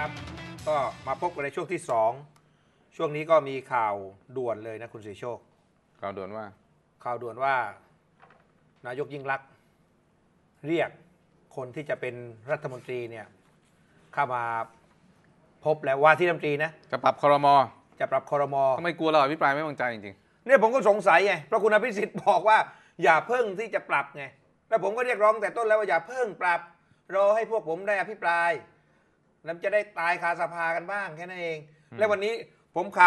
ครับก็มาพบกันในช่วงที่2ช่วงนี้ก็มีข่าวด่วนเลยนะคุณศรีโชคข่าวด่วนว่านายกยิ่งลักษณ์เรียกคนที่จะเป็นรัฐมนตรีเนี่ยเข้ามาพบแล้วว่าที่รัฐมนตรีนะจะปรับครม. จะปรับครม. ทำไมกลัวเราอภิปรายไม่วางใจจริงๆเนี่ยผมก็สงสัยไงเพราะคุณอภิสิทธิ์บอกว่าอย่าเพิ่งที่จะปรับไงแล้วผมก็เรียกร้องแต่ต้นแล้วว่าอย่าเพิ่งปรับรอให้พวกผมได้อภิปรายแล้วจะได้ตายคาสภากันบ้างแค่นั้นเองและวันนี้ผมข่าว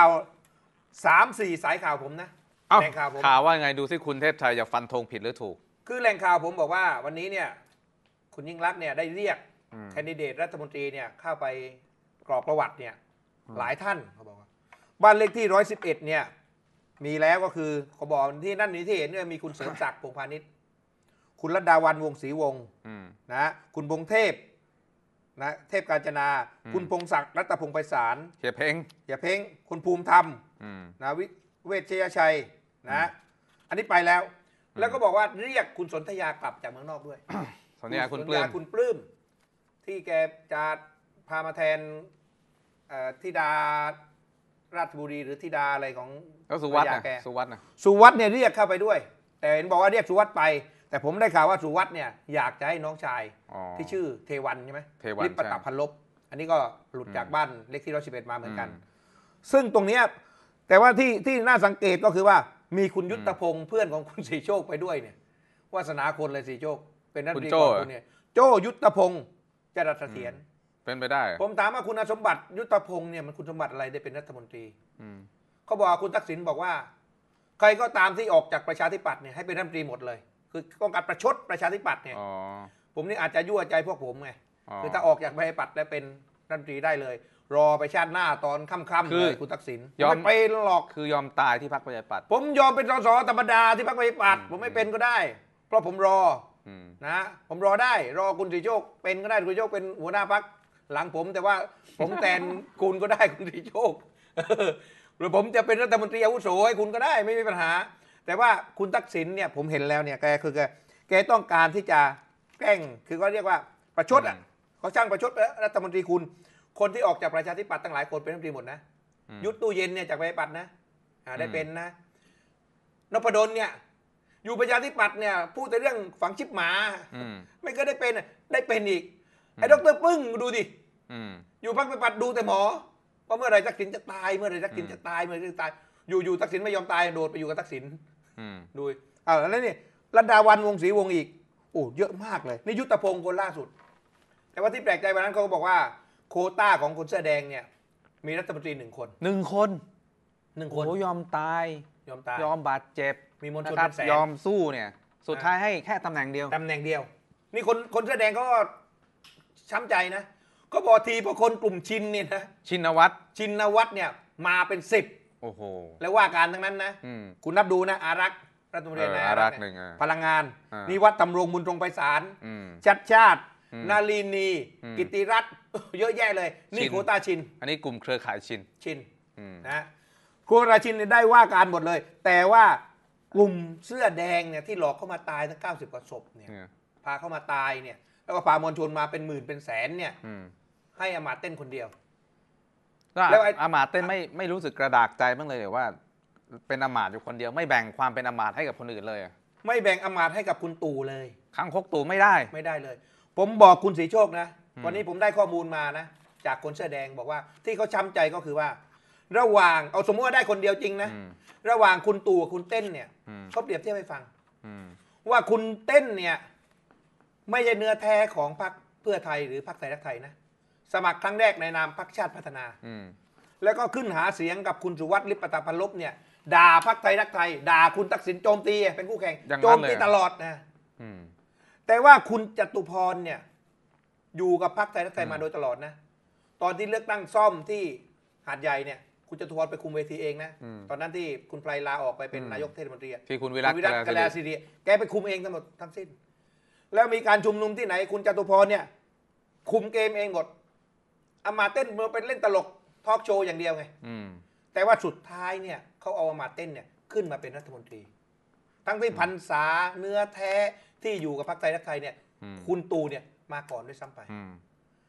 3-4 สายข่าวผมนะแหล่งข่าวผมข่าวว่าไงดูสิคุณเทพชัยจะฟันธงผิดหรือถูกคือแหล่งข่าวผมบอกว่าวันนี้เนี่ยคุณยิ่งลักษณ์เนี่ยได้เรียกแคนดิเดตรัฐมนตรีเนี่ยเข้าไปกรอกประวัติเนี่ยหลายท่านเขาบอกว่าบ้านเลขที่111เนี่ยมีแล้วก็คือเขาบอกที่นั่นนี่ที่เห็นเนี่ยมีคุณเสริมศักดิ์พงษ์พาณิชย์คุณรัตดาวันวงศรีวงศ์นะคุณพงษ์เทพนะเทพกาญจนาคุณพงศักดิ์รัตพงษ์ไพศาลเฮียเพ้งคุณภูมิธรรมนะเวชยชัยนะอันนี้ไปแล้วแล้วก็บอกว่าเรียกคุณสนธยากลับจากเมืองนอกด้วยสนธยาคุณปลื้มที่แกจะพามาแทนธิดาราชบุรีหรือธิดาอะไรของสุวัฒน์เนี่ยเรียกเข้าไปด้วยแต่เห็นบอกว่าเรียกสุวัฒน์ไปแต่ผมได้ข่าวว่าสุวัฒน์เนี่ยอยากจะให้น้องชายที่ชื่อเทวันใช่ไหมลิปประตับพันลบอันนี้ก็หลุดจากบ้านเลขที่111มาเหมือนกันซึ่งตรงนี้แต่ว่าที่น่าสังเกตก็คือว่ามีคุณยุทธพงศ์เพื่อนของคุณศรีโชคไปด้วยเนี่ยวาสนาคนเลยศรีโชคเป็นนักดีของคุณเนี่ยโจยุทธพงศ์จรัสเสถียรเป็นไปได้ผมถามว่าคุณสมบัติยุทธพงศ์เนี่ยมันคุณสมบัติอะไรได้เป็นรัฐมนตรีเขาบอกคุณทักษิณบอกว่าใครก็ตามที่ออกจากประชาธิปัตย์เนี่ยให้เป็นรัฐมนตรีหมดเลยคือต้องการประชดประชาธิปัตย์เนี่ยผมนี่อาจจะยั่วใจพวกผมไงคือถ้าออกจากประชาธิปัตย์แล้วเป็นรัฐมนตรีได้เลยรอไปชาติหน้าตอนค่ำๆเลยคุณทักษิณยอมไปหลอกคือยอมตายที่พรรคประชาธิปัตย์ผมยอมเป็นสสธรรมดาที่พรรคประชาธิปัตย์ผมไม่เป็นก็ได้เพราะผมรอนะผมรอได้รอคุณศรีโชคเป็นก็ได้คุณศรีโชคเป็นหัวหน้าพรรคหลังผมแต่ว่าผมแทนคุณก็ได้คุณศรีโชคหรือผมจะเป็นรัฐมนตรีอาวุโสให้คุณก็ได้ไม่มีปัญหาแต่ว่าคุณทักษิณเนี่ยผมเห็นแล้วเนี่ยแกต้องการที่จะแกล้งคือก็เรียกว่าประชดอ่ะเขาช่างประชดรัฐมนตรีคุณคนที่ออกจากประชาธิปัตย์ตั้งหลายคนเป็นรัฐมนตรีหมดนะยุทธตู้เย็นเนี่ยจากประชาธิปัตย์นะได้เป็นนะนพดลเนี่ยอยู่ประชาธิปัตย์เนี่ยพูดแต่เรื่องฝังชิปหมาไม่ก็ได้เป็นอีกไอ้ดร.ปึ้งดูดิอยู่พรรคประชาธิปัตย์ดูแต่หมอว่าเมื่อไรทักษิณจะตายเมื่อไรทักษิณจะตายอยู่ทักษิณไม่ยอมตายโดดไปอยู่กับทักษิณดูแล้วนี่รัตดาวันวงศรีวงศ์อีกโอ้เยอะมากเลยนี่ยุทธพงศ์คนล่าสุดแต่ว่าที่แปลกใจวันนั้นเขาบอกว่าโควต้าของคนเสื้อแดงเนี่ยมีรัฐมนตรี1 คนโอ้ยอมตายยอมบาดเจ็บมีมวลชนเป็นแสนยอมสู้เนี่ยสุดท้ายให้แค่ตำแหน่งเดียวนี่คนเสื้อแดงก็ช้ำใจนะก็บอกทีพอคนกลุ่มชินเนี่ยนะชินวัตรเนี่ยมาเป็น10 โอ้โหแล้วว่าการทั้งนั้นนะคุณนับดูนะอารักษ์รัฐมนตรีอารักษ์หนึ่งพลังงานนิวัฒน์ธรรมรงค์บุญตรงไพศาลชัดชาตินาลีนีกิติรัตน์เยอะแยะเลยนี่โควต้าชินอันนี้กลุ่มเครือข่ายชินนะโควต้าชินได้ว่าการหมดเลยแต่ว่ากลุ่มเสื้อแดงเนี่ยที่หลอกเข้ามาตายทั้ง90 กว่าศพเนี่ยพาเข้ามาตายเนี่ยแล้วก็พามวลชนมาเป็นหมื่นเป็นแสนเนี่ยให้อมาตย์เต้นคนเดียวแล้วอมาตย์เต้นไม่รู้สึกกระดากใจบ้างเลยหรือว่าเป็นอมาตย์อยู่คนเดียวไม่แบ่งความเป็นอมาตย์ให้กับคนอื่นเลยไม่แบ่งอมาตย์ให้กับคุณตู่เลยข้างคกตู่ไม่ได้เลยผมบอกคุณศรีโชคนะวันนี้ผมได้ข้อมูลมานะจากคนเสื้อแดงบอกว่าที่เขาช้ำใจก็คือว่าระหว่างเอาสมมติว่าได้คนเดียวจริงนะระหว่างคุณตู่กับคุณเต้นเนี่ยเขาเปรียบเทียบให้ฟังว่าคุณเต้นเนี่ยไม่ใช่เนื้อแท้ของพรรคเพื่อไทยหรือพรรคไทยรักไทยนะสมัครครั้งแรกในนามพรรคชาติพัฒนาแล้วก็ขึ้นหาเสียงกับคุณสุวัฒน์ลิปประตับพันลบเนี่ยด่าพรรคไทยรักไทยด่าคุณทักษิณโจมตีเป็นคู่แข่งโจมตีตลอดนะแต่ว่าคุณจตุพรเนี่ยอยู่กับพรรคไทยรักไทยมาโดยตลอดนะตอนที่เลือกตั้งซ่อมที่หาดใหญ่เนี่ยคุณจตุพรไปคุมเวทีเองนะตอนนั้นที่คุณไพรลาออกไปเป็นนายกเทศมนตรีที่คุณวิรัตกลาศิริแกไปคุมเองทั้งสิ้นแล้วมีการชุมนุมที่ไหนคุณจตุพรเนี่ยคุมเกมเองหมดอมาเต้นมาเป็นเล่นตลกทอล์กโชว์อย่างเดียวไงแต่ว่าสุดท้ายเนี่ยเขาเอาอมาเต้นเนี่ยขึ้นมาเป็นรัฐมนตรีทั้งที่พรรษาเนื้อแท้ที่อยู่กับพรรคไทยรักไทยเนี่ยคุณตู่เนี่ยมาก่อนด้วยซ้ำไป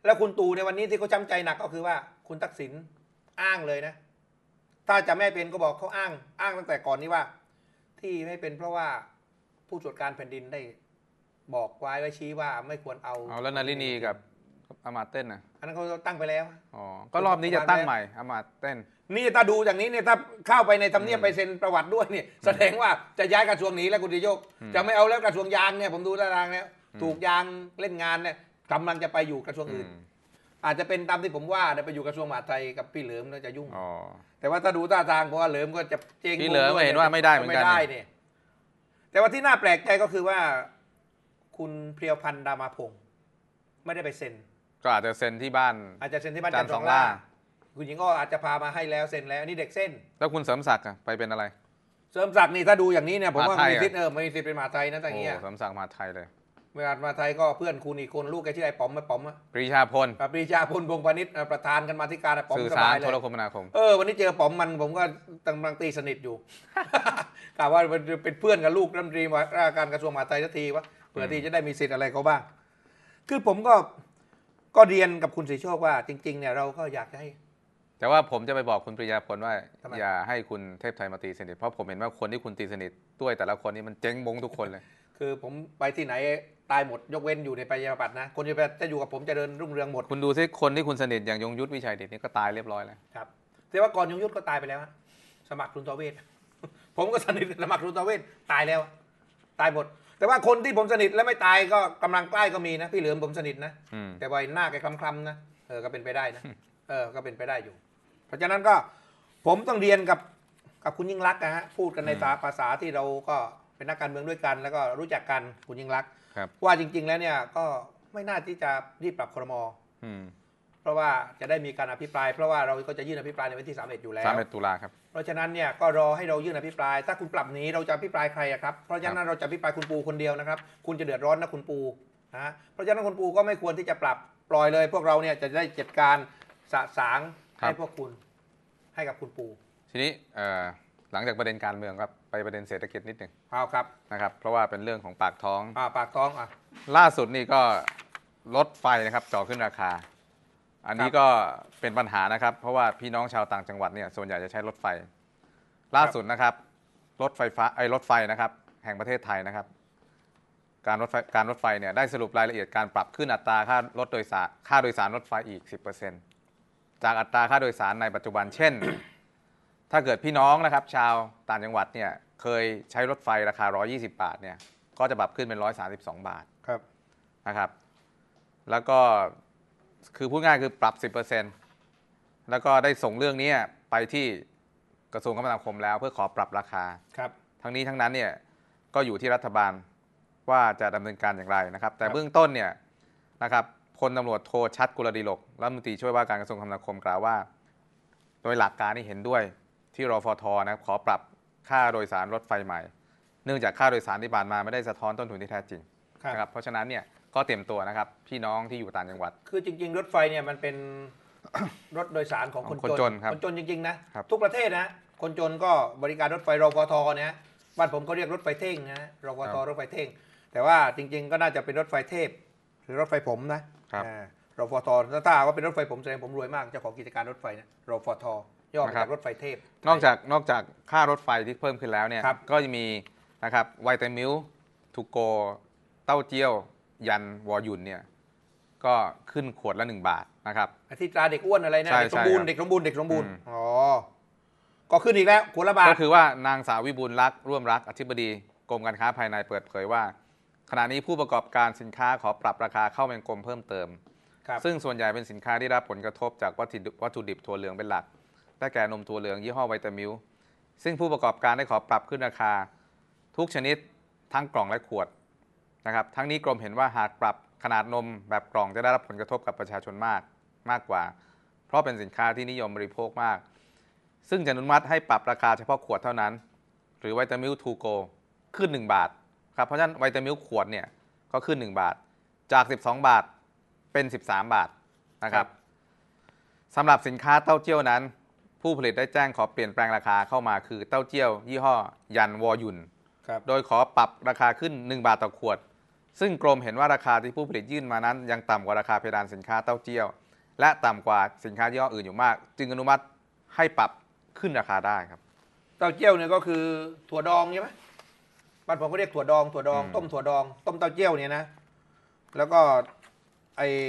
แล้วคุณตู่ในวันนี้ที่เขาช้ำใจหนักก็คือว่าคุณทักษิณอ้างเลยนะถ้าจะไม่เป็นก็บอกเขาอ้างตั้งแต่ก่อนนี้ว่า ที่ไม่เป็นเพราะว่าผู้ตรวจการแผ่นดินได้บอกไว้ชี้ว่าไม่ควรเอาแล้วนารินีกับอามาตย์เต้นนะอันนั้นเขาตั้งไปแล้วอ๋อก็รอบนี้จะตั้งใหม่อามาตย์เต้นนี่ถ้าดูอย่างนี้เนี่ยถ้าเข้าไปในทำเนียบไปเซ็นประวัติด้วยเนี่ยแสดงว่าจะย้ายกระทรวงนี้แล้วคุณดิโยกจะไม่เอาแล้วกระทรวงยางเนี่ยผมดูตารางแล้วถูกยางเล่นงานเนี่ยกำลังจะไปอยู่กระทรวงอื่นอาจจะเป็นตามที่ผมว่าไปอยู่กระทรวงมหาดไทยกับพี่เหลิมแล้วจะยุ่งแต่ว่าถ้าดูท่าทางเพราะว่าเหลิมก็จะเจ๊งพี่เหลิมเห็นว่าไม่ได้เหมือนกันเนี่ยแต่ว่าที่น่าแปลกใจก็คือว่าคุณเพรียวพันธ์ดามาพงศ์ไม่ได้ไปเซ็นก็อาจจะเซ็นที่บ้านอาจจะเซ็นที่บ้านจันทร์สองล่าคุณหญิงก็อาจจะพามาให้แล้วเซ็นแล้วนี่เด็กเส้นแล้วคุณเสริมศักดิ์ไปเป็นอะไรเสริมศักดิ์นี่ถ้าดูอย่างนี้เนี่ยผมว่ามีสิทธิ์ไม่มีสิทธิ์เป็นมหาไทยนะแต่เงี้ยเสริมศักดิ์มหาไทยเลยมหาไทยก็เพื่อนคุณอีกคนลูกแกชื่อไอ้ป๋อมไอ้ป๋อมปรีชาพลปรีชาพลพงษ์พาณิชย์ประธานกันมาธิการป๋อมสื่อสารโทรคมนาคมวันนี้เจอป๋อมมันผมก็กำลังตีสนิทอยู่กล่าวว่าเป็นเพื่อนกับลูกรัฐมนตรีว่าการกระทรวงมหาดไทยทันทีว่าเผื่อที่จะได้มีสิทธิ์อะไรเขาบ้างคือผมก็เรียนกับคุณศรีโชคว่าจริงๆเนี่ยเราก็อยากให้แต่ว่าผมจะไปบอกคุณปริยาพลว่าอย่าให้คุณเทพไทยมาตีสนิทเพราะผมเห็นว่าคนที่คุณตีสนิทด้วยแต่ละคนนี้มันเจ๊งบงทุกคนเลยคือผมไปที่ไหนตายหมดยกเว้นอยู่ในปริญญาบัตรนะคนจะอยู่กับผมจะเดินรุ่งเรืองหมดคุณดูซิคนที่คุณสนิทอย่างยงยุทธวิชัยเดชนี่ก็ตายเรียบร้อยแล้วครับแต่ว่าก่อนยงยุทธก็ตายไปแล้วสมัครทุนทเวชผมก็สนิทสมัครทุนทเวชตายแล้วตายหมดแต่ว่าคนที่ผมสนิทแล้วไม่ตายก็กำลังใกล้ก็มีนะพี่เหลือมผมสนิทนะแต่ว่าหน้าแกคล้ำๆนะก็เป็นไปได้นะก็เป็นไปได้อยู่เพราะฉะนั้นก็ผมต้องเรียนกับคุณยิ่งลักษณ์นะฮะพูดกันในภาษาที่เราก็เป็นนักการเมืองด้วยกันแล้วก็รู้จักกันคุณยิ่งลักษณ์ว่าจริงๆแล้วเนี่ยก็ไม่น่าที่จะรีบปรับครม.เพราะว่าจะได้มีการอภิปรายเพราะว่าเราก็จะยื่นอภิปรายในวันที่31อยู่แล้ว 31 ตุลาครับเพราะฉะนั้นเนี่ยก็รอให้เรายื่นอภิปรายถ้าคุณปรับนี้เราจะอภิปรายใครครับเพราะฉะนั้นเราจะอภิปรายคุณปูคนเดียวนะครับคุณจะเดือดร้อนนะคุณปูนะเพราะฉะนั้นคุณปูก็ไม่ควรที่จะปรับปล่อยเลยพวกเราเนี่ยจะได้จัดการสะสางให้พวกคุณให้กับคุณปูทีนี้หลังจากประเด็นการเมืองครับไปประเด็นเศรษฐกิจนิดหนึ่งครับนะครับเพราะว่าเป็นเรื่องของปากท้องปากท้องล่าสุดนี่ก็รถไฟนะครับจ่อขึ้นราคาอันนี้ก็เป็นปัญหานะครับเพราะว่าพี่น้องชาวต่างจังหวัดเนี่ยส่วนใหญ่จะใช้รถไฟล่าสุดนะครับรถไฟนะครับแห่งประเทศไทยนะครับการรถไฟเนี่ยได้สรุปรายละเอียดการปรับขึ้นอัตราค่าโดยสารรถไฟอีก 10% จากอัตราค่าโดยสารในปัจจุบันเช่น ถ้าเกิดพี่น้องนะครับชาวต่างจังหวัดเนี่ยเคยใช้รถไฟราคา120 บาทเนี่ยก็จะปรับขึ้นเป็น132 บาทนะครับแล้วก็คือพูดง่ายคือปรับ 10% แล้วก็ได้ส่งเรื่องนี้ไปที่กระทรวงคมนาคมแล้วเพื่อขอปรับราคาทั้งนี้ทั้งนั้นเนี่ยก็อยู่ที่รัฐบาลว่าจะดำเนินการอย่างไรนะครับแต่เบื้องต้นเนี่ยนะครับพลตำรวจโทชัดกุลดิลกรัฐมนตรีช่วยว่าการกระทรวงคมนาคมกล่าวว่าโดยหลักการนี่เห็นด้วยที่รฟท.นะขอปรับค่าโดยสารรถไฟใหม่เนื่องจากค่าโดยสารที่ผ่านมาไม่ได้สะท้อนต้นทุนที่แท้จริงนะครับเพราะฉะนั้นเนี่ยก็เตรียมตัวนะครับพี่น้องที่อยู่ต่างจังหวัดคือจริงๆรถไฟเนี่ยมันเป็น รถโดยสารของคนจนคนจนจริงๆนะทุกประเทศนะคนจนก็บริการรถไฟรฟท.นะบ้านผมก็เรียกรถไฟเท่งนะรฟท.รถไฟเท่งแต่ว่าจริงๆก็น่าจะเป็นรถไฟเทพหรือรถไฟผมนะรฟท.ถ้าว่าเป็นรถไฟผมแสดงผมรวยมากเจ้าของกิจการรถไฟนะรฟท.ย่อมาจากรถไฟเทพนอกจากค่ารถไฟที่เพิ่มขึ้นแล้วเนี่ยก็จะมีนะครับไวตามิลทูโกเต้าเจี้ยวยันวอยุนเนี่ยก็ขึ้นขวดละ1 บาทนะครับที่ตราเด็กอ้วนอะไรนะเด็กสมบูรณ์อ๋อก็ขึ้นอีกแล้วขวดละบาทก็คือว่านางสาววิบูลย์รักร่วมรักอธิบดีกรมการค้าภายในเปิดเผยว่าขณะนี้ผู้ประกอบการสินค้าขอปรับราคาข้าวแมงกมเพิ่มเติมซึ่งส่วนใหญ่เป็นสินค้าที่ได้รับผลกระทบจากวัตถุดิบถั่วเหลืองเป็นหลักได้แก่นมถั่วเหลืองยี่ห้อไวตามิลซึ่งผู้ประกอบการได้ขอปรับขึ้นราคาทุกชนิดทั้งกล่องและขวดนะครับทั้งนี้กรมเห็นว่าหากปรับขนาดนมแบบกล่องจะได้รับผลกระทบกับประชาชนมากกว่าเพราะเป็นสินค้าที่นิยมบริโภคมากซึ่งจะอนุมัติให้ปรับราคาเฉพาะขวดเท่านั้นหรือไวตามิลทูโกขึ้น1 บาทครับเพราะฉะนั้นไวตามิลขวดเนี่ยก็ขึ้น1 บาทจาก12 บาทเป็น13 บาทนะครับสำหรับสินค้าเต้าเจี้ยวนั้นผู้ผลิตได้แจ้งขอเปลี่ยนแปลงราคาเข้ามาคือเต้าเจี้ยวยี่ห้อยันวอยุนโดยขอปรับราคาขึ้น1 บาทต่อขวดซึ่งกรมเห็นว่าราคาที่ผู้ผลิตยื่นมานั้นยังต่ำกว่าราคาเพดานสินค้าเต้าเจี้ยวและต่ำกว่าสินค้ายี่ห้ออื่นอยู่มากจึงอนุมัติให้ปรับขึ้นราคาได้ครับเต้าเจี้ยวเนี่ยก็คือถั่วดองใช่ไหมบ้านผมก็เรียกถั่วดองต้มถั่วดองต้มเต้าเจี้ยวเนี่ยนะแล้วก็ไอ้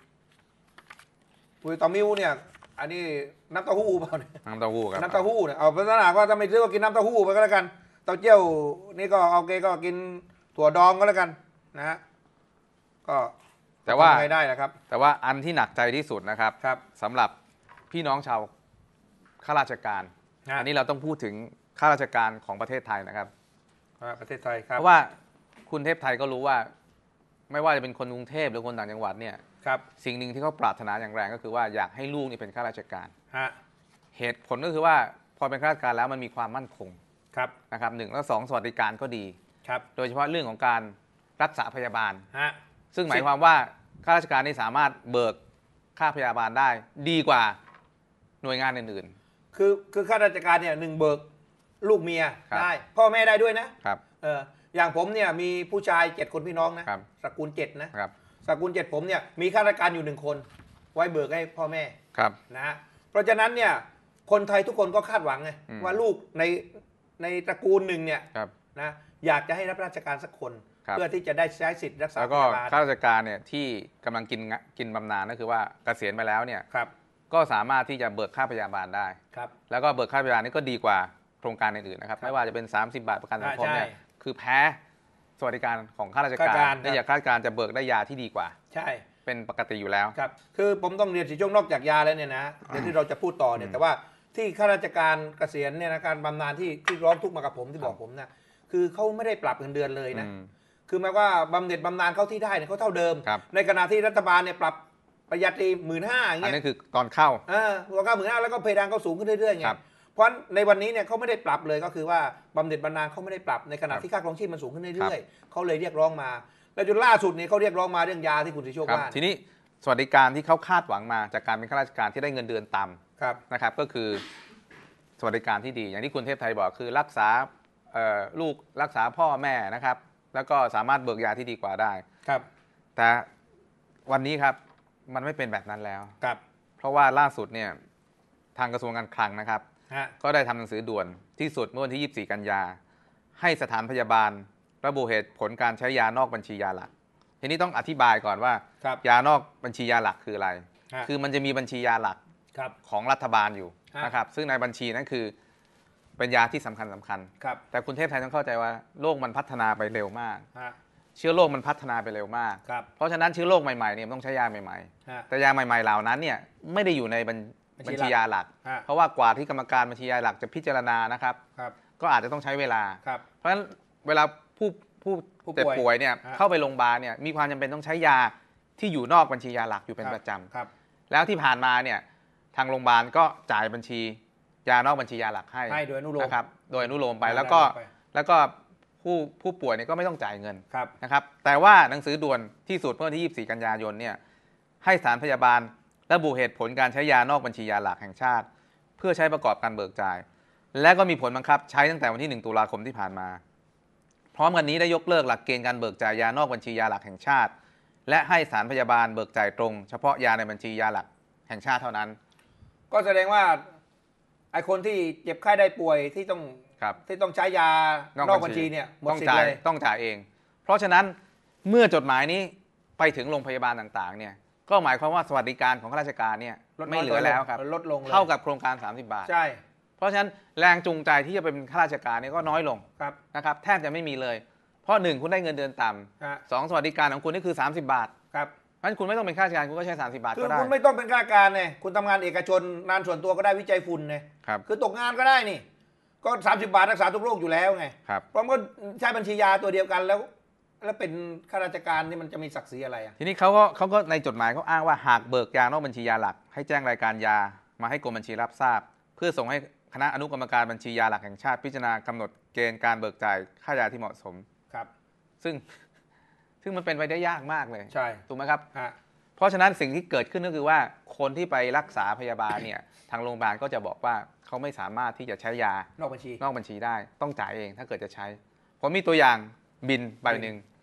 ปุ๋ยตอมิวเนี่ยอันนี้น้ำเต้าหู้เปล่าเนี่ยน้ำเต้าหู้ครับน้ำเต้าหู้เนี่ยเอาพัฒนาก็ถ้าไม่ซื้อก็กินน้ำเต้าหู้ไปก็แล้วกันเต้าเจี้ยวนี่ก็โอเคก็กินถั่วดองก็แล้วกันนะฮะก็แต่ว่าไม่ได้นะครับแต่ว่าอันที่หนักใจที่สุดนะครับครับสำหรับพี่น้องชาวข้าราชการอันนี้เราต้องพูดถึงข้าราชการของประเทศไทยนะครับประเทศไทยครับเพราะว่าคุณเทพไทยก็รู้ว่าไม่ว่าจะเป็นคนกรุงเทพหรือคนต่างจังหวัดเนี่ยครับสิ่งหนึ่งที่เขาปรารถนาอย่างแรงก็คือว่าอยากให้ลูกนี่เป็นข้าราชการเหตุผลก็คือว่าพอเป็นข้าราชการแล้วมันมีความมั่นคงครับนะครับ1แล้ว2สวัสดิการก็ดีครับโดยเฉพาะเรื่องของการรักษาพยาบาลซึ่งหมายสิความว่าข้าราชการนี่สามารถเบิกค่าพยาบาลได้ดีกว่าหน่วยงานอื่นคือข้าราชการเนี่ย1เบิกลูกเมียได้พ่อแม่ได้ด้วยนะครับอย่างผมเนี่ยมีผู้ชาย7คนพี่น้องนะตระกูล7นะครับตระกูล7ผมเนี่ยมีข้าราชการอยู่1คนไว้เบิกให้พ่อแม่ครับนะฮะเพราะฉะนั้นเนี่ยคนไทยทุกคนก็คาดหวังไงว่าลูกในตระกูลหนึ่งเนี่ยนะอยากจะให้รับราชการสักคนเพื่อที่จะได้ใช้สิทธิ์รักษาพยาบาลแล้วก็ข้าราชการเนี่ยที่กำลังกินบำนาญก็คือว่าเกษียณไปแล้วเนี่ยก็สามารถที่จะเบิกค่าพยาบาลได้แล้วก็เบิกค่าพยาบาลนี่ก็ดีกว่าโครงการอื่นๆนะครับไม่ว่าจะเป็น30 บาทประกันสังคมเนี่ยคือแพ้สวัสดิการของข้าราชการเนื่องจากข้าราชการจะเบิกได้ยาที่ดีกว่าใช่เป็นปกติอยู่แล้วครับคือผมต้องเรียนสิช่วงนอกจากยาแล้วเนี่ยนะเดี๋ยวที่เราจะพูดต่อเนี่ยแต่ว่าที่ข้าราชการเกษียณเนี่ยนะการบำนาญที่ร้องทุกข์มากับผมที่บอกผมนะคือเขาไม่ได้ปรับเงินเดือนเลยนะคือหมายว่าบำเหน็จบำนาญเขาที่ได้เนี่ยเขาเท่าเดิมในขณะที่รัฐบาลเนี่ยปรับประหยัดที่15,000อย่างเงี้ยอันนี้คือตอนเข้าตอนเข้า15,000แล้วก็เพดานเขาสูงขึ้นเรื่อยๆไงเพราะในวันนี้เนี่ยเขาไม่ได้ปรับเลยก็คือว่าบำเหน็จบำนาญเขาไม่ได้ปรับในขณะที่ค่าครองชีพมันสูงขึ้นเรื่อยๆเขาเลยเรียกร้องมาแล้วจนล่าสุดเนี่ยเขาเรียกร้องมาเรื่องยาที่คุณสิโชคว่าทีนี้สวัสดิการที่เขาคาดหวังมาจากการเป็นข้าราชการที่ได้เงินเดือนต่ำนะครับก็คือสวัสดิการที่ดีอย่างที่คุณเทพไทยบอกคือรักษาลูกรักษาพ่อแม่นะครับแล้วก็สามารถเบิกยาที่ดีกว่าได้ครับแต่วันนี้ครับมันไม่เป็นแบบนั้นแล้วครับเพราะว่าล่าสุดเนี่ยทางกระทรวงการคลังนะครับก็ได้ทำหนังสือด่วนที่สุดเมื่อวันที่24 กันยาให้สถานพยาบาลระบุเหตุผลการใช้ยานอกบัญชียาหลักทีนี้ต้องอธิบายก่อนว่ายานอกบัญชียาหลักคืออะไรคือมันจะมีบัญชียาหลักของรัฐบาลอยู่นะครับซึ่งในบัญชีนั้นคือเป็นยาที่สำคัญแต่คุณเทพไทยต้องเข้าใจว่าโลกมันพัฒนาไปเร็วมากเชื้อโรคมันพัฒนาไปเร็วมากเพราะฉะนั้นเชื้อโรคใหม่ๆเนี่ยต้องใช้ยาใหม่ๆแต่ยาใหม่ๆเหล่านั้นเนี่ยไม่ได้อยู่ในบัญชียาหลักเพราะว่ากว่าที่กรรมการบัญชียาหลักจะพิจารณานะครับก็อาจจะต้องใช้เวลาเพราะฉะนั้นเวลาผู้เจ็บป่วยเนี่ยเข้าไปโรงพยาบาลเนี่ยมีความจำเป็นต้องใช้ยาที่อยู่นอกบัญชียาหลักอยู่เป็นประจำแล้วที่ผ่านมาเนี่ยทางโรงพยาบาลก็จ่ายบัญชียานอกบัญชียาหลักให้โดยอนุโลมนะครับโดยอนุโลมไปแล้วก็ผู้ป่วยเนี่ยก็ไม่ต้องจ่ายเงินนะครับแต่ว่าหนังสือด่วนที่สุดเมื่อที่24 กันยายนเนี่ยให้สถานพยาบาลระบุเหตุผลการใช้ยานอกบัญชียาหลักแห่งชาติเพื่อใช้ประกอบการเบิกจ่ายและก็มีผลบังคับใช้ตั้งแต่วันที่1 ตุลาคมที่ผ่านมาพร้อมกันนี้ได้ยกเลิกหลักเกณฑ์การเบิกจ่ายยานอกบัญชียาหลักแห่งชาติและให้สถานพยาบาลเบิกจ่ายตรงเฉพาะยาในบัญชียาหลักแห่งชาติเท่านั้นก็แสดงว่าไอ้คนที่เจ็บไข้ได้ป่วยที่ต้องใช้ยานอกบัญชีเนี่ยหมดสิทธิ์เลยต้องจ่ายเองเพราะฉะนั้นเมื่อจดหมายนี้ไปถึงโรงพยาบาลต่างๆเนี่ยก็หมายความว่าสวัสดิการของข้าราชการเนี่ยไม่เหลือแล้วครับลดลงเท่ากับโครงการ30 บาทใช่เพราะฉะนั้นแรงจูงใจที่จะเป็นข้าราชการเนี่ยก็น้อยลงนะครับแทบจะไม่มีเลยเพราะ1คุณได้เงินเดือนต่ำ2สวัสดิการของคุณนี่คือ30 บาทครับเพราะฉะนั้นคุณไม่ต้องเป็นข้าราชการคุณก็ใช้30 บาทก็ได้คือคุณไม่ต้องเป็นข้าราชการเนี่ยคุณทำงานเอกชนงานส่วนตัวก็ได้วิจัยฝุ่นเนี่ยคือตกงานก็ได้นี่ก็30 บาทรักษาทุกโรคอยู่แล้วไงเพราะมันใช้บัญชียาตัวเดียวกันแล้วเป็นข้าราชการนี่มันจะมีศักดิ์ศรีอะไรอ่ะทีนี้เขาก็ในจดหมายเขาอ้างว่าหากเบิกยานอกบัญชียาหลักให้แจ้งรายการยามาให้กรมบัญชีรับทราบเพื่อส่งให้คณะอนุกรรมการบัญชียาหลักแห่งชาติพิจารณากำหนดเกณฑ์การเบิกจ่ายค่ายาที่เหมาะสมครับซึ่งมันเป็นไปได้ยากมากเลยใช่ถูกไหมครับเพราะฉะนั้นสิ่งที่เกิดขึ้นก็คือว่าคนที่ไปรักษาพยาบาลเนี่ยทางโรงพยาบาลก็จะบอกว่าเขาไม่สามารถที่จะใช้ยานอกบัญชีได้ต้องจ่ายเองถ้าเกิดจะใช้ผมมีตัวอย่างบินใบหนึ่ง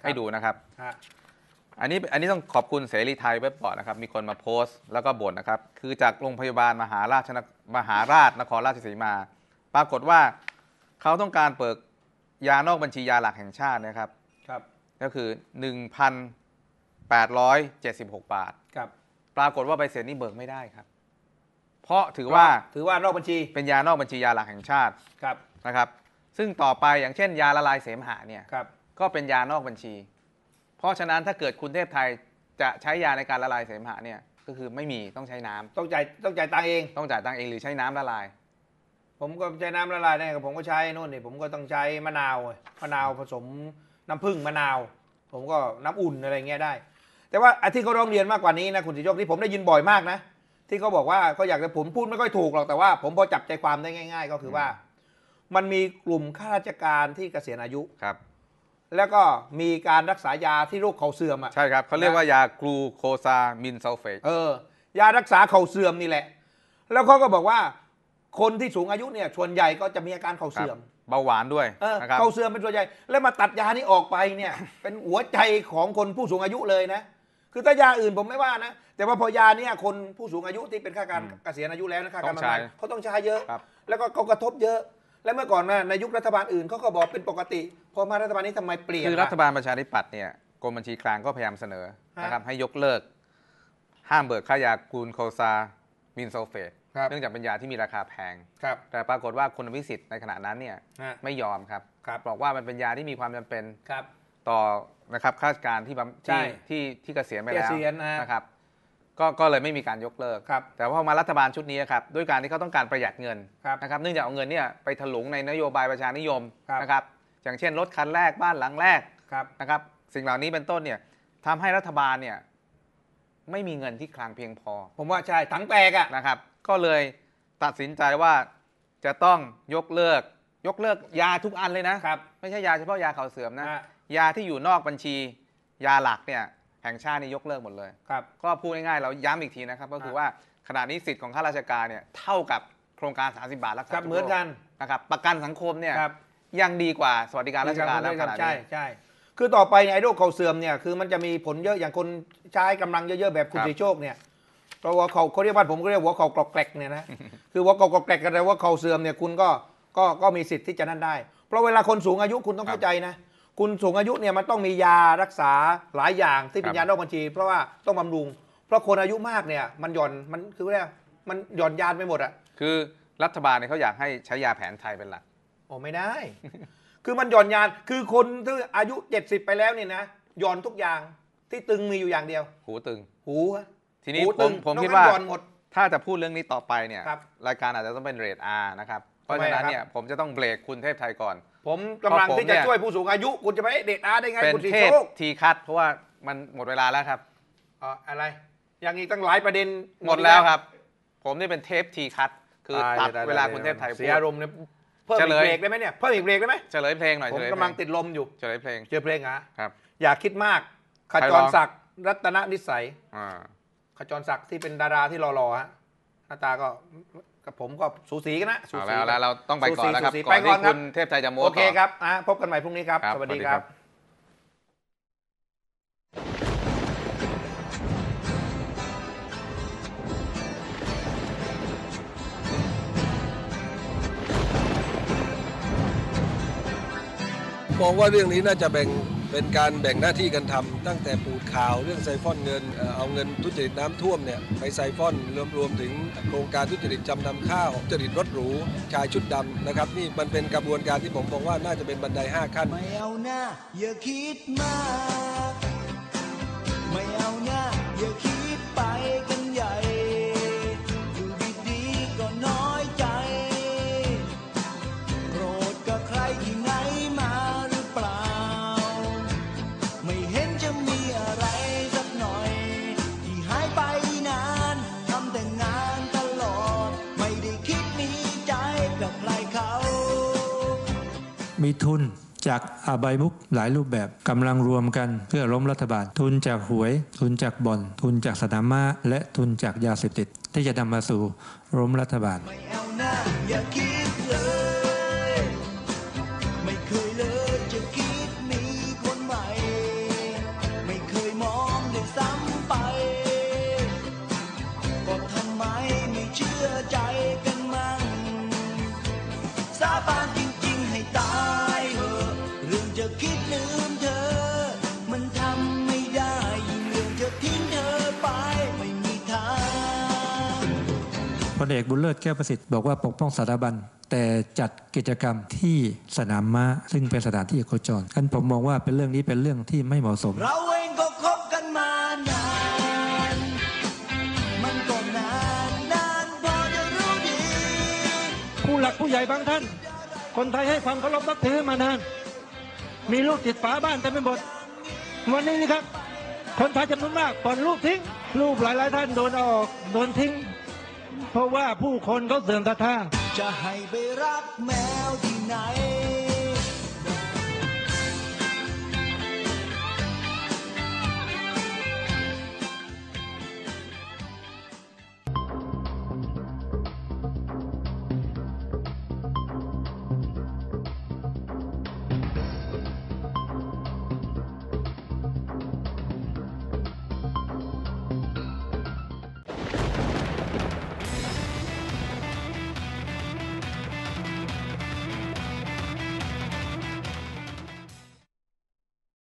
ให้ดูนะครับฮะอันนี้ต้องขอบคุณเสรีไทยเว็บบอร์ดนะครับมีคนมาโพสต์แล้วก็บ่นนะครับคือจากโรงพยาบาลมหาราชนครราชสีมา ปรากฏว่าเขาต้องการเปิดยานอกบัญชียาหลักแห่งชาตินะครับครับก็คือ 1,876 บาทครับปรากฏว่าใบเสร็จนี้เบิกไม่ได้ครับ เพราะถือว่านอกบัญชีเป็นยานอกบัญชียาหลักแห่งชาติครับนะครับซึ่งต่อไปอย่างเช่น ยาละลายเสมหะเนี่ยครับก็เป็นยานอกบัญชี เพราะฉะนั้นถ้าเกิดคุณเทพไทยจะใช้ยาในการละลายเสมหะเนี่ยก็คือไม่มีต้องใช้น้ำต้องจ่ายตังค์เองต้องจ่ายตังค์เองหรือใช้น้ำละลายผมก็ใช้น้ำละลายได้ผมก็ใช้นู่นนี่ผมก็ต้องใช้มะนาวผสมน้ำผึ้งมะนาว ผมก็น้ำอุ่นอะไรเงี้ยได้ แต่ว่าที่เขาร้องเรียนมากกว่านี้นะคุณสิโชคที่ผมได้ยินบ่อยมากนะที่เขาบอกว่าเขาอยากจะผมพูดไม่ค่อยถูกหรอกแต่ว่าผมพอจับใจความได้ง่าย ๆ ก็คือว่า มันมีกลุ่มข้าราชการที่เกษียณอายุครับแล้วก็มีการรักษายาที่โรคเข่าเสื่อมอ่ะใช่ครับเขาเรียกว่ายากลูโคซามินซัลเฟตยารักษาเข่าเสื่อมนี่แหละ แล้วเขาก็บอกว่าคนที่สูงอายุเนี่ยส่วนใหญ่ก็จะมีอาการเข่าเสื่อมเบาหวานด้วยนะครับเข่าเสื่อมเป็นส่วนใหญ่แล้วมาตัดยานี้ออกไปเนี่ย เป็นหัวใจของคนผู้สูงอายุเลยนะคือถ้ายาอื่นผมไม่ว่านะแต่ว่าพอยาเนี่ยคนผู้สูงอายุที่เป็นข้าการเกษียณอายุแล้วนะข้าการบำนาญเขาต้องใช้เยอะ แล้วก็เขากระทบเยอะ และเมื่อก่อนนะในยุครัฐบาลอื่นเขาก็บอกเป็นปกติพอมารัฐบาลนี้ทำไมเปลี่ยนคือรัฐบาลประชาธิปัตย์เนี่ยกรมบัญชีกลางก็พยายามเสนอนะครับให้ยกเลิกห้ามเบิกค่ายากลูโคซามินซัลเฟตเนื่องจากเป็นยาที่มีราคาแพงแต่ปรากฏว่าคุณอภิสิทธิ์ในขณะนั้นเนี่ยไม่ยอมครับบอกว่ามันเป็นยาที่มีความจำเป็นต่อนะครับข้าราชการที่เกษียณไปแล้วนะครับก็เลยไม่มีการยกเลิกแต่พอมารัฐบาลชุดนี้ครับด้วยการที่เขาต้องการประหยัดเงินนะครับเนื่องจากเอาเงินเนี่ยไปถลุงในนโยบายประชานิยมนะครับอย่างเช่นรถคันแรกบ้านหลังแรกนะครับสิ่งเหล่านี้เป็นต้นเนี่ยทำให้รัฐบาลเนี่ยไม่มีเงินที่คลังเพียงพอผมว่าใช่ถังแตกอะนะครับก็เลยตัดสินใจว่าจะต้องยกเลิกยาทุกอันเลยนะไม่ใช่ยาเฉพาะยาเข่าเสื่อมนะยาที่อยู่นอกบัญชียาหลักเนี่ยแห่งชาตินี่ยกเลิกหมดเลยก็พูดง่ายๆเราย้ำอีกทีนะครับก็คือว่าขณะนี้สิทธิ์ของข้าราชการเนี่ยเท่ากับโครงการ30 บาทรักษาเหมือนกันนะครับประกันสังคมเนี่ยยังดีกว่าสวัสดิการราชการแล้วขนาดนี้ใช่คือต่อไปไอ้โรคเข่าเสื่อมเนี่ยคือมันจะมีผลเยอะอย่างคนใช้กำลังเยอะๆแบบคุณสิโชคเนี่ยเพราะว่าเขาเรียกว่าผมก็เรียกหัวเข่ากรอกแกรกเนี่ยนะคือหัวเข่ากรอกแกรกกันแต่ว่าเข่าเสื่อมเนี่ยคุณก็มีสิทธิ์ที่จะนั่นได้เพราะเวลาคนสูงอายุคุณต้องเข้าใจนะคุณสูงอายุเนี่ยมันต้องมียารักษาหลายอย่างที่เป็นยานอกบัญชีเพราะว่าต้องบำรุงเพราะคนอายุมากเนี่ยมันหย่อนมันคือว่ามันหย่อนยานไปหมดอ่ะคือรัฐบาลเนี่ยเขาอยากให้ใช้ยาแผนไทยเป็นหลักโอ้ไม่ได้ คือมันหย่อนยานคือคนที่อายุ70ไปแล้วนี่นะหย่อนทุกอย่างที่ตึงมีอยู่อย่างเดียวหูตึงหูทีนี้ผมคิดว่าถ้าจะพูดเรื่องนี้ต่อไปเนี่ยรายการอาจจะต้องเป็นเรท R นะครับเพราะฉะนั้นเนี่ยผมจะต้องเบรกคุณเทพไทยก่อนผมกำลังที่จะช่วยผู้สูงอายุคุณจะไปเรท R ได้ไงคุณสิโชคทีคัทเพราะว่ามันหมดเวลาแล้วครับอะไรยังอีกตั้งหลายประเด็นหมดแล้วครับผมนี่เป็นเทปทีคัทคือตัดเวลาคุณเทพไทยเสียอารมณ์เนี่ยเพิ่มอีกเบรกได้ไหมเนี่ยเพิ่มอีกเบรกได้ไหมเฉลยเพลงหน่อยผมกำลังติดลมอยู่เฉลยเพลงเจอเพลงครับอย่าคิดมากขจรศักดิ์รัตนนิสัยขจรศักดิ์ที่เป็นดาราที่หล่อๆฮะหน้าตาก็กับผมก็สูสีกันนะสูสีแล้วเราต้องไปก่อนแล้วครับก่อนที่คุณเทพไทยจะโม้ต่อโอเคครับพบกันใหม่พรุ่งนี้ครับสวัสดีครับมองว่าเรื่องนี้น่าจะเป็นการแบ่งหน้าที่กันทำตั้งแต่ปูดข่าวเรื่องไซฟอนเงินเอาเงินทุจริตน้ำท่วมเนี่ยไปไซฟอนรวมถึงโครงการทุจริตจำนำข้าวทุจริตรถหรูชายชุดดำนะครับนี่มันเป็นกระบวนการที่ผมมองว่าน่าจะเป็นบันได5 ขั้นไม่เอาหน้าอย่าคิดมากไม่เอาหน้าอย่าคิดไปกันใหญ่อยู่ดีๆก็น้อยใจโกรธกับใครที่ไหนมาหรือเปล่าไม่เห็นจะมีอะไรสักหน่อยที่หายไปนานทำแต่งานตลอดไม่ได้คิดมีใจกับใครเขามีทุนจากอบายมุขหลายรูปแบบกำลังรวมกันเพื่อล้มรัฐบาลทุนจากหวยทุนจากบ่อนทุนจากสนามม้าและทุนจากยาเสพติดที่จะนำมาสู่ล้มรัฐบาลไม่เอาหน้าอย่าคิดเลยไม่เคยเลยจะคิดมีคนใหม่ลเอกบุญเลิศแก้วประสิทธิ์บอกว่าปกป้องสถาบันแต่จัดกิจกรรมที่สนามม้าซึ่งเป็นสถานที่โคจรท่านผมมองว่าเป็นเรื่องนี้เป็นเรื่องที่ไม่เหมาะสมเราเองก็คบกันมานาน มันก็นานพอจะรู้ดีผู้หลักผู้ใหญ่บางท่าน คนไทยให้ความเคารพนับถือมานาน มีลูกติดฝาบ้านเต็มไปหมด วันนี้นี่ครับ คนไทยจำนวนมากปล่อยลูกทิ้ง ลูกหลายๆท่านโดนออกโดนทิ้ง เพราะว่าผู้คนเขาเสื่อมศรัทธาจะให้ไปรักแมวที่ไหน